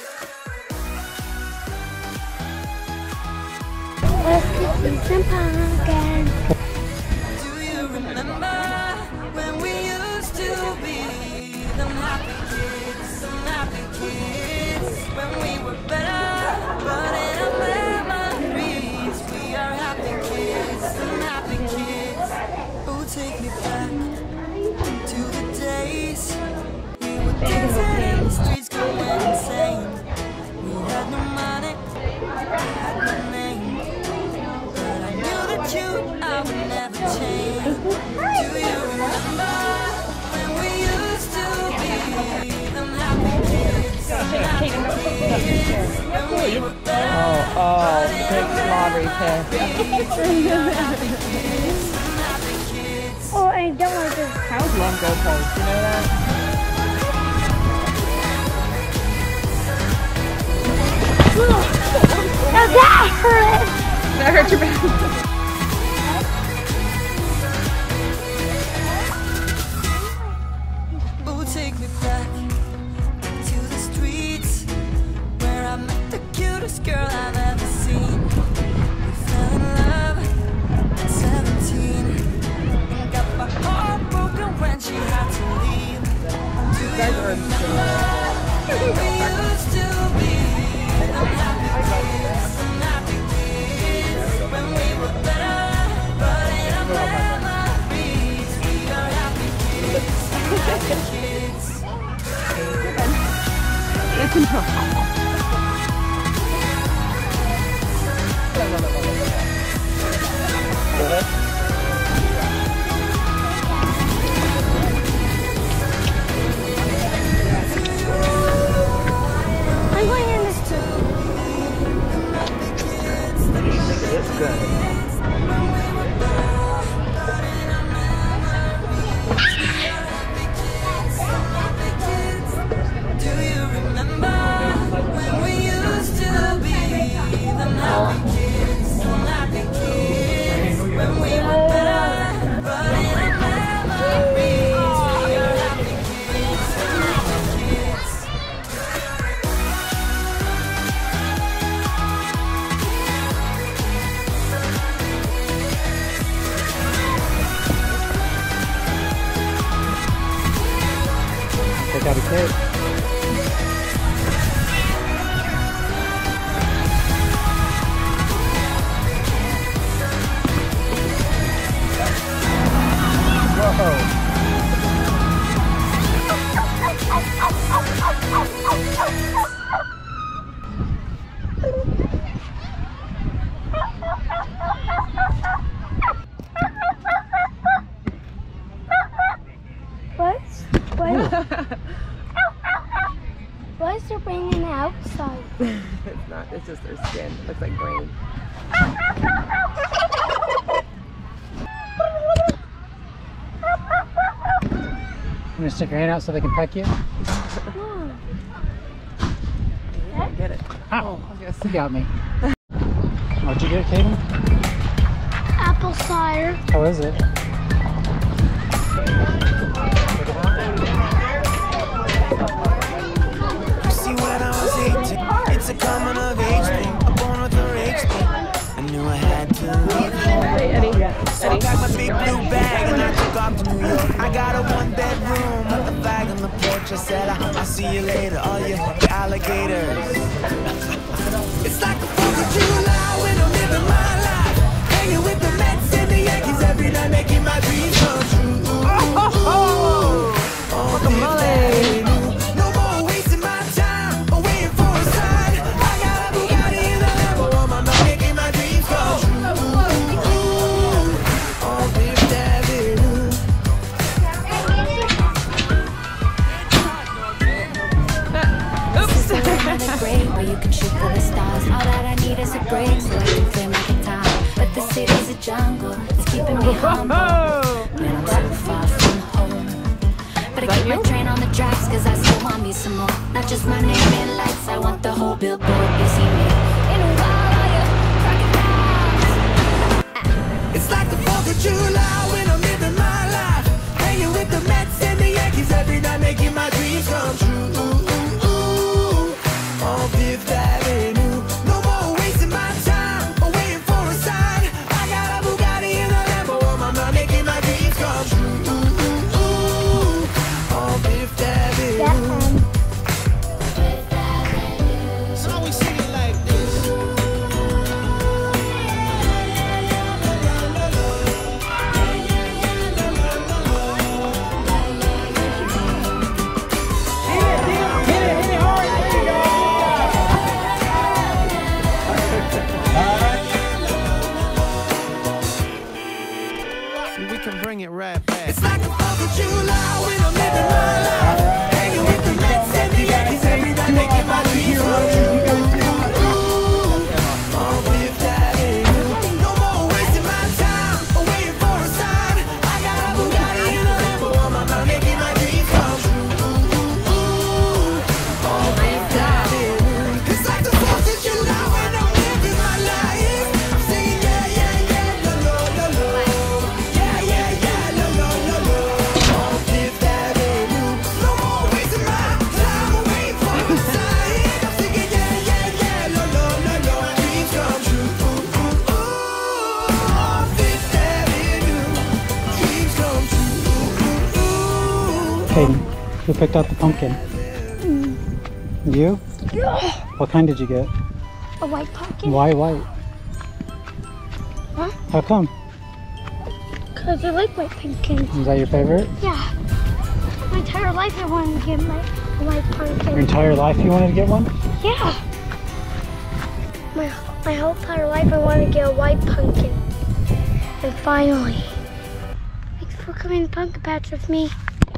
Let's eat some pumpkin. Do you remember when we used to be them happy kids, when we were better, but in our memories we are happy kids, them happy kids. Oh, take me back to the days we were dancing in the streets, going insane. We had no money, had no name, but I knew that I would never change. Do you remember when we used to be them happy kids, when we were better, big lottery test. Oh, I don't like this. Cows love goalposts, you know that? Now that hurt! That hurt your back. Oh, take me back to the streets where I met the cutest girl I've ever seen. We fell in love at 17 and got my heart broken when she had to leave. Do you remember when we used to be them happy kids, when we were better, but in our memories we are happy kids, happy kids. I'm going in this too. It's good. Do you remember when we used to be them happy kids, when we were better, but in our memories we are happy kids, Take out a cake. Whoa. Why is there rain in the outside? It's not, it's just their skin. It looks like grain. You want to stick your hand out so they can peck you? Get it. Ow! You got me. What'd you get, Kaden? Apple cider. How is it? See, when I was 18, it's a coming of age thing. I'm born with a rage thing. I knew I had to leave. So I packed my big blue bag and I took off to New York. I got a 1-bedroom with a flag on the porch. I said, I'll see you later, all you alligators. It's like the 4th of July when I'm living my life. Hanging with the Mets and the Yankees every night, making my dreams come true. No more wasting my time or waiting for a sign. I got a Bugatti in the Lambo on my mind, making my dreams come true. Oh, Fifth Avenue. Great, where you can shoot for the stars. All that I need is a break so I can play my guitar. But the city's a jungle, it's keeping me humble. Man, I'm so far from home. But I keep my train on the tracks cause I still want me some more. Not just my name in lights, I want the whole billboard. You see me in a while, all you crocodiles. It's like the 4th of July when I'm living my life. Hanging with the Mets and the Yankees every night, making my dreams come true. Oh, picked out the pumpkin? You? What kind did you get? A white pumpkin. Why white? Huh? How come? Because I like white pumpkins. Is that your favorite? Yeah. My entire life I wanted to get my white pumpkin. Your entire life you wanted to get one? Yeah. My whole entire life I wanted to get a white pumpkin. And finally. Thanks for coming to Pumpkin Patch with me.